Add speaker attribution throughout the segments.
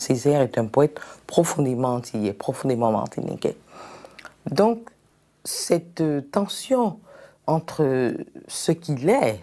Speaker 1: Césaire est un poète profondément antillais, profondément martiniquais. Donc, cette tension entre ce qu'il est,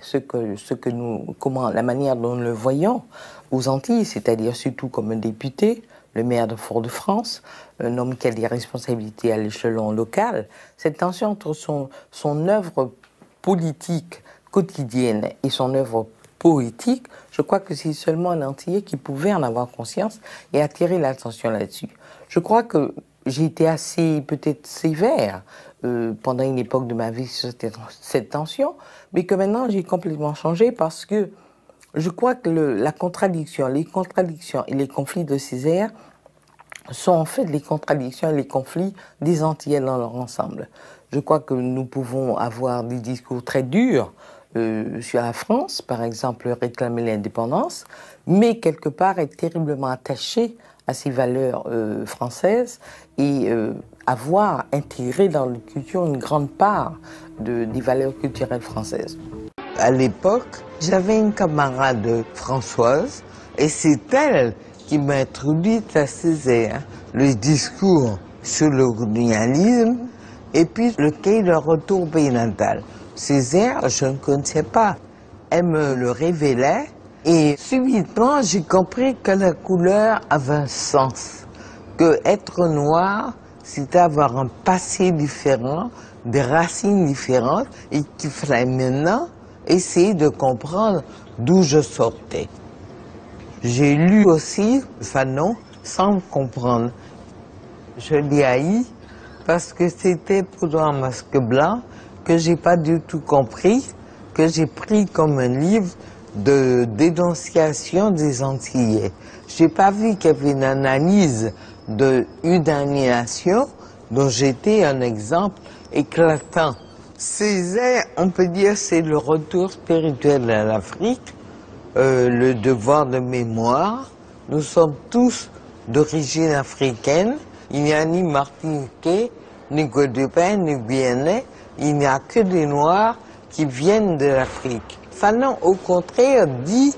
Speaker 1: la manière dont nous le voyons aux Antilles, c'est-à-dire surtout comme un député, le maire de Fort-de-France, un homme qui a des responsabilités à l'échelon local, cette tension entre son œuvre politique quotidienne et son œuvre poétique, je crois que c'est seulement un Antillais qui pouvait en avoir conscience et attirer l'attention là-dessus. Je crois que j'ai été assez peut-être sévère pendant une époque de ma vie sur cette tension, mais que maintenant j'ai complètement changé parce que je crois que les contradictions et les conflits de Césaire sont en fait les contradictions et les conflits des Antillais dans leur ensemble. Je crois que nous pouvons avoir des discours très durs sur la France, par exemple réclamer l'indépendance, mais quelque part être terriblement attaché à ces valeurs françaises et avoir intégré dans la culture une grande part des valeurs culturelles françaises.
Speaker 2: À l'époque, j'avais une camarade Françoise et c'est elle qui m'a introduite à Césaire, le discours sur le colonialisme et puis le cahier de retour au pays natal. Césaire, je ne connaissais pas. Elle me le révélait et subitement j'ai compris que la couleur avait un sens, que être noir, c'était avoir un passé différent, des racines différentes et qu'il fallait maintenant essayer de comprendre d'où je sortais. J'ai lu aussi Fanon sans le comprendre. Je l'ai haï parce que c'était pour un masque blanc que j'ai pas du tout compris, que j'ai pris comme un livre de dénonciation des Antillais. J'ai pas vu qu'il y avait une analyse d'une aliénation dont j'étais un exemple éclatant. Césaire, on peut dire, c'est le retour spirituel à l'Afrique, le devoir de mémoire. Nous sommes tous d'origine africaine. Il n'y a ni Martiniquais, ni Guadeloupéens, ni Guyanais. Il n'y a que des Noirs qui viennent de l'Afrique. Fanon, au contraire, dit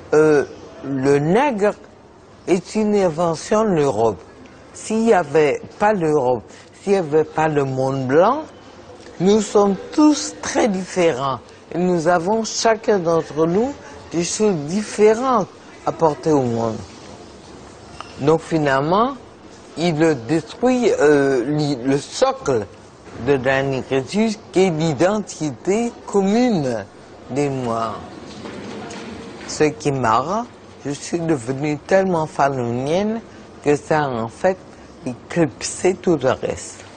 Speaker 2: le nègre est une invention de l'Europe. S'il n'y avait pas l'Europe, s'il n'y avait pas le monde blanc, nous sommes tous très différents. Et nous avons chacun d'entre nous des choses différentes à porter au monde. Donc finalement, il détruit le socle de la négritude qui est l'identité commune des Noirs. Ce qui est marrant, je suis devenue tellement fanonienne que ça a en fait éclipsé tout le reste.